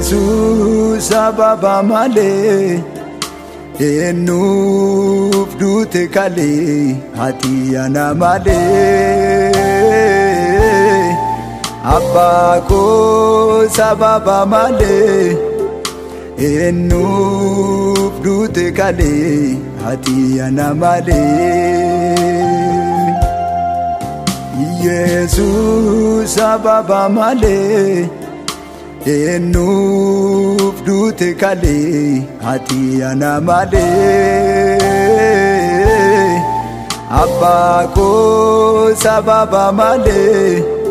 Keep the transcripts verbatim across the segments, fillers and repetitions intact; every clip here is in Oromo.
Yesus sababa malee eenyuuf duute kalee ati ana malee abbaa koo sababa malee eenyuuf duute kalee ati ana malee Yesus sababa malee eenyuuf duute kalee ati ana malee abbaa koo sababa malee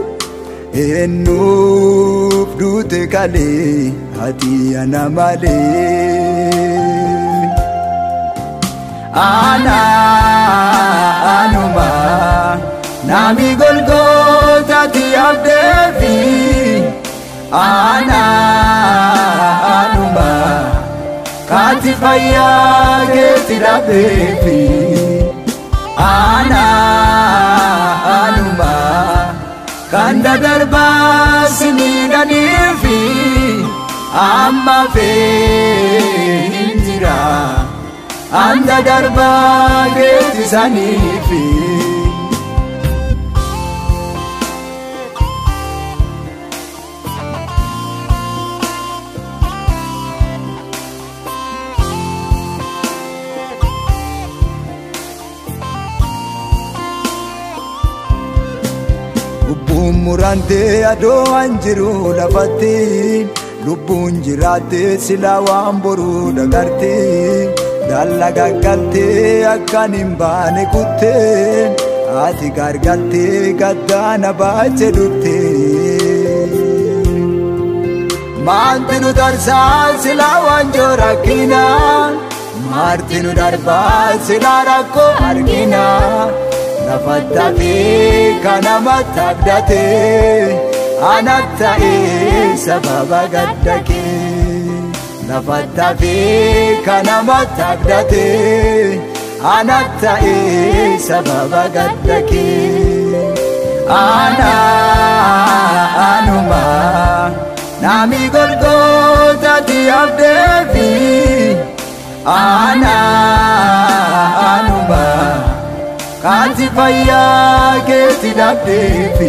eenyuuf duute kalee ati ana malee ana anuma nami Golgotha ti abdeefi ana anuma kati fayya keeti dhabeefi ana anuma kanda darbaa siniidhaniifi amma fe'injira anda darbaa keeti saniifi Lubbuun murantee adoo anjiru lafatti lubbuun jiraatee silaa waan boruu dagartee dalla gaggaltee akkan hin baane kuttee ati gargaltee gaddaana baachee dhuftee maalti nu darsaa silaa waan joorakkina maalti nu darbaa silaa rakkoo argina Nafattafi kanamatti abdate anatta'e sababa gaddake Nafattafi kanamatti abdate anatta'e sababa gaddake Ana anuma nami Golgotha ti abdeefi Ana anuma kati fayya keeti dhabeefi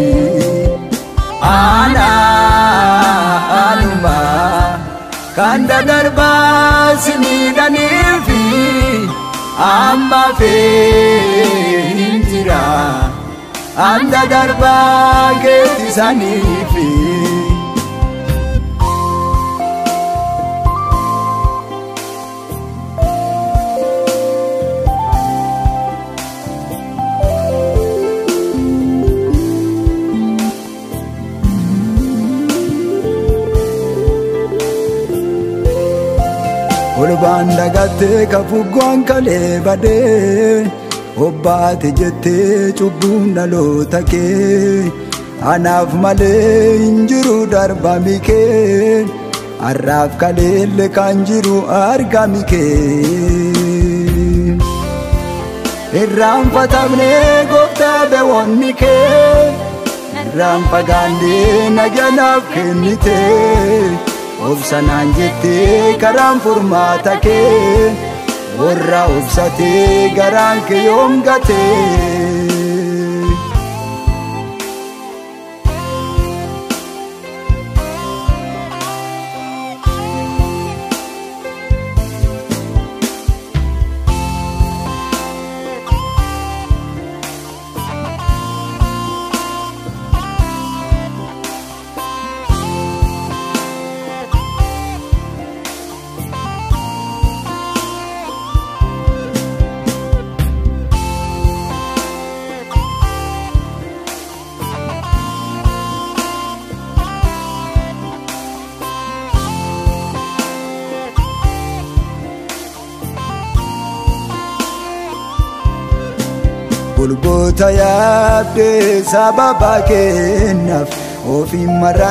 ana anuma kanda darbaa siniidhaniifi amma fe'injira anda darbaa keeti saniifi Olbaan dagattee kafuggoon kalee badee obbaate jettee cubbuun dhaloota kee anaaf malee hin jiru darbami kee har'aaf kaleelle kan jiru argami kee irraanfatamnee gooftaa beewwanni kee irraan fagaannee naganaaf kennitee obsanaan jettee karaan furmaata kee warra obsatee garaan kee yoom gatee Golgotha yaabdee sababa keennaaf ofiin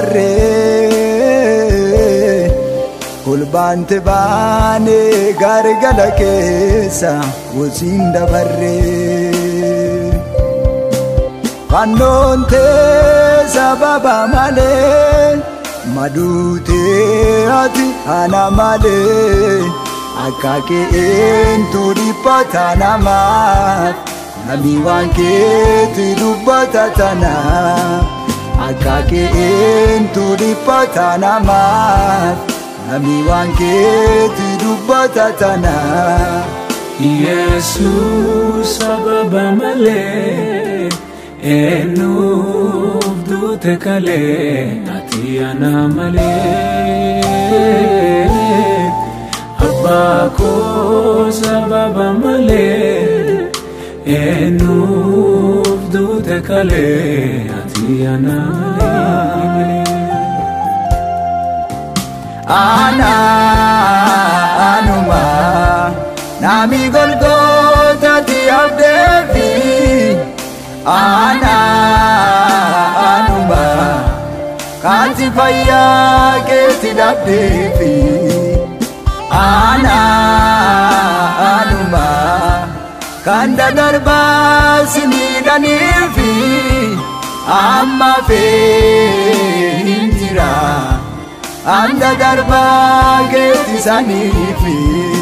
mararree kolbaante baanee gargala keessa wasiin dabarree fannoon tee sababa malee madute ati ana male akake entu dipata nama nami wanke tidubata tana akake entu dipata nama nami wanke tidubata tana Jesus sababa male enuf dute kale ati ana male abba ko sababa male enuf dute kale ati ana male ana anuma nami golgota ti abdevi ana anuma kanti faya ke ti abdevi ana anuma kanda darba sini danifi amma fe intira anda darba ke ti sanifi